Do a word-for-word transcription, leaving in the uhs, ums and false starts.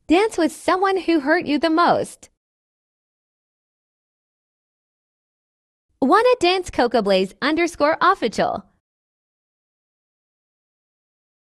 Dance with someone who hurt you the most. Wanna dance Coco Blaze underscore official.